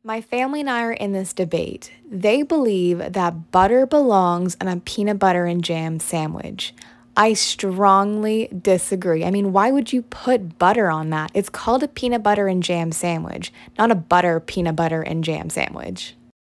My family and I are in this debate. They believe that butter belongs on a peanut butter and jam sandwich. I strongly disagree. I mean, why would you put butter on that? It's called a peanut butter and jam sandwich, not a butter peanut butter and jam sandwich.